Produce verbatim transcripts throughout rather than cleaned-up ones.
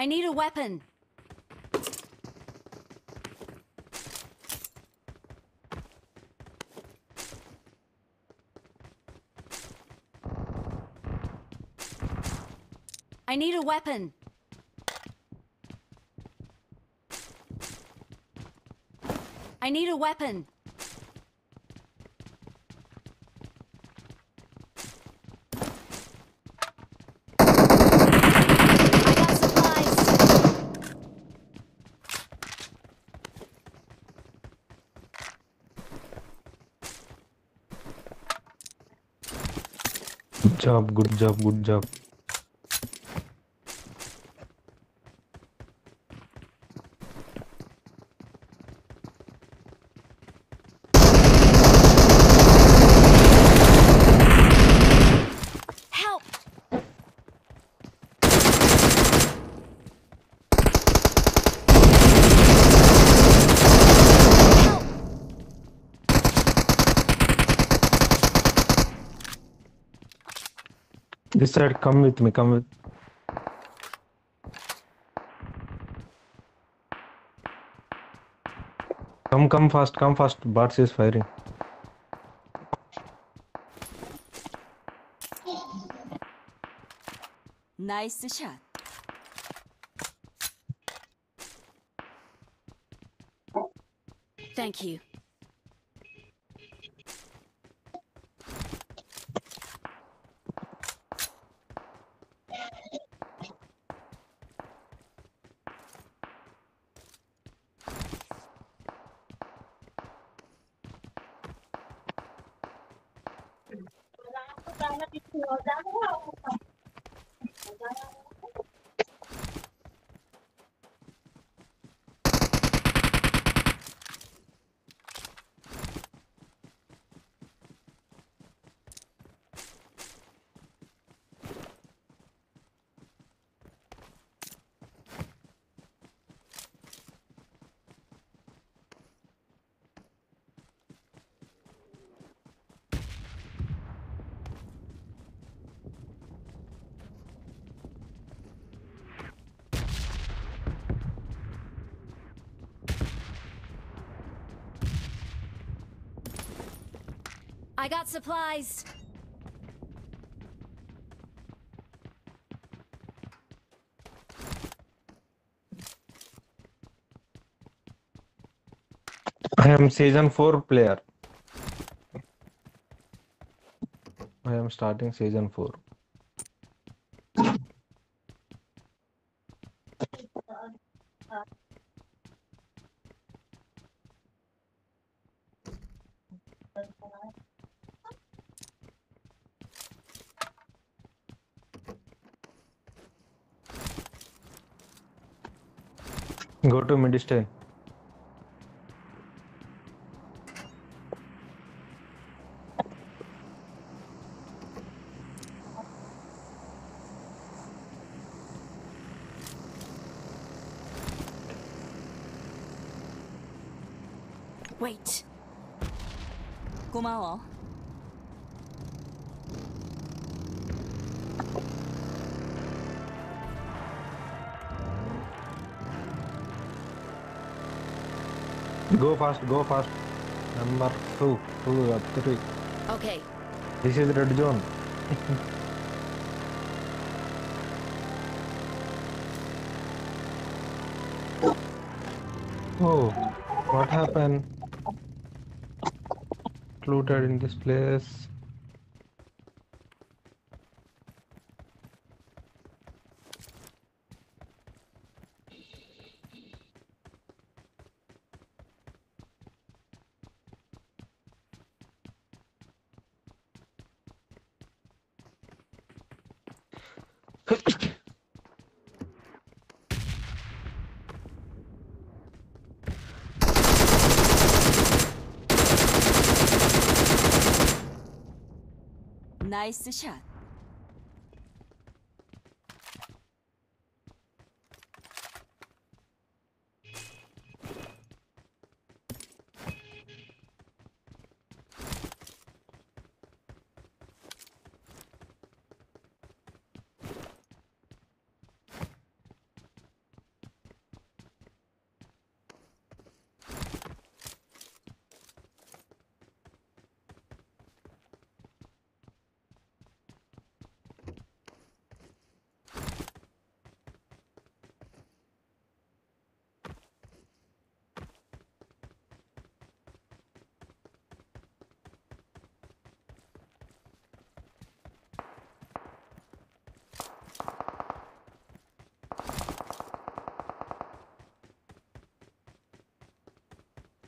I need a weapon. I need a weapon. I need a weapon. I got supplies. Good job, good job, good job. Help! Help! This side, come with me, come with. Come, come fast, come fast. Bats is firing. Nice shot. Thank you. I got supplies. I am season four player. I am starting season four. Go to Midstein. Wait. 고마워. Go fast, go fast. Number two, two, uh, three. Okay. This is red zone. Oh, what happened? Looted in this place. Nice shot.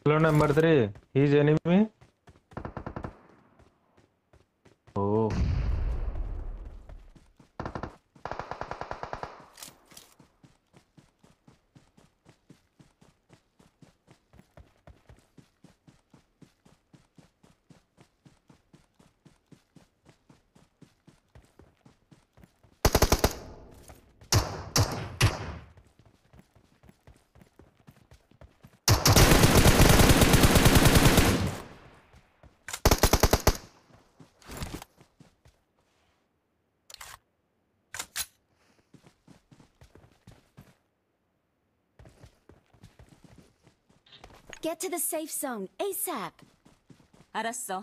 Hello, number three. He's enemy. Oh. Get to the safe zone, ASAP. 알았어.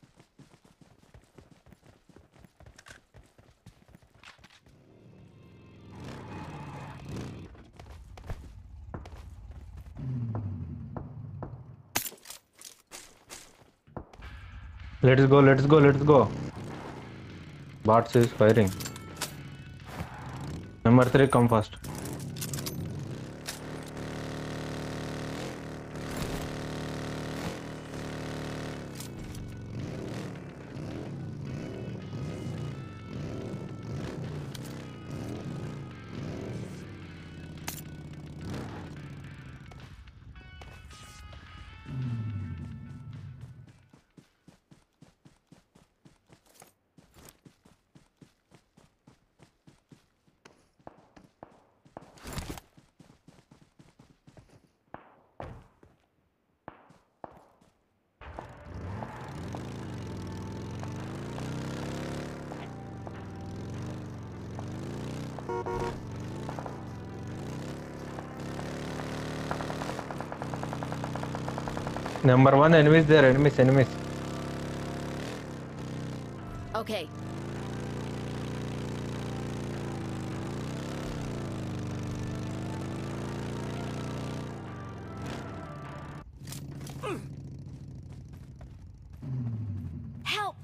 Let's go, let's go, let's go. Bots is firing. Number three, come fast. Number one, enemies there, enemies, enemies. Okay. Help!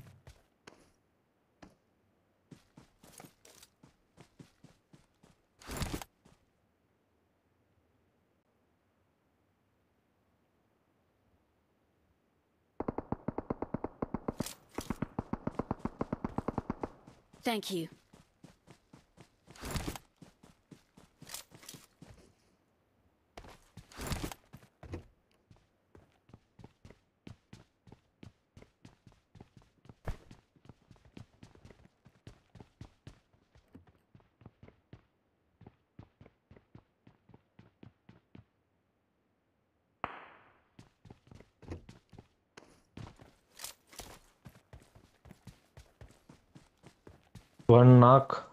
Thank you. One knock.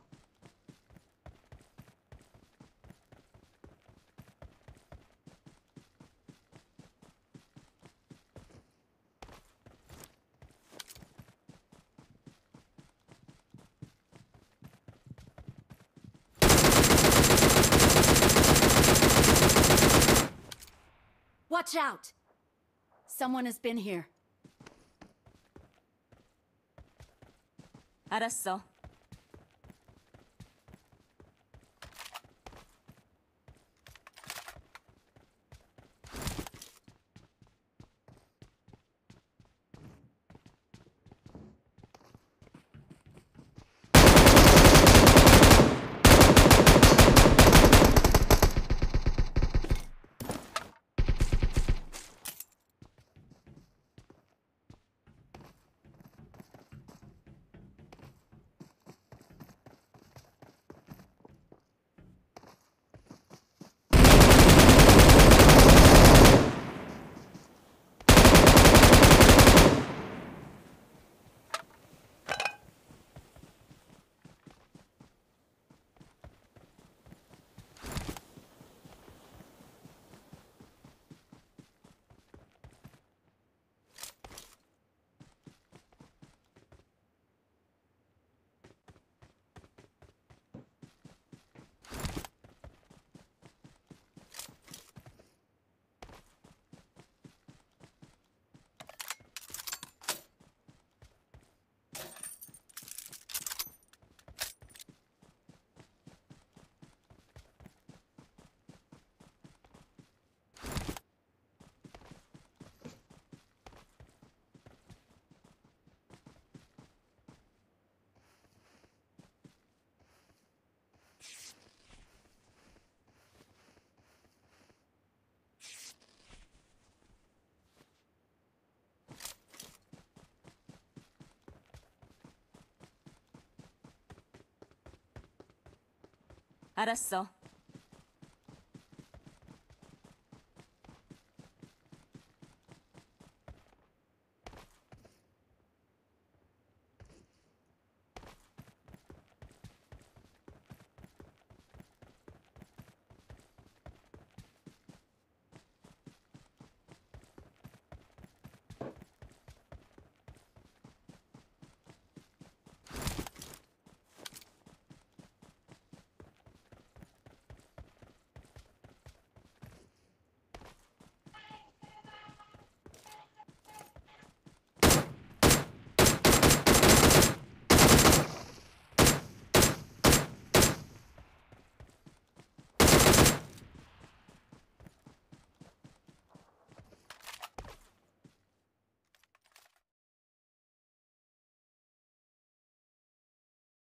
Watch out! Someone has been here. 알았어. 알았어.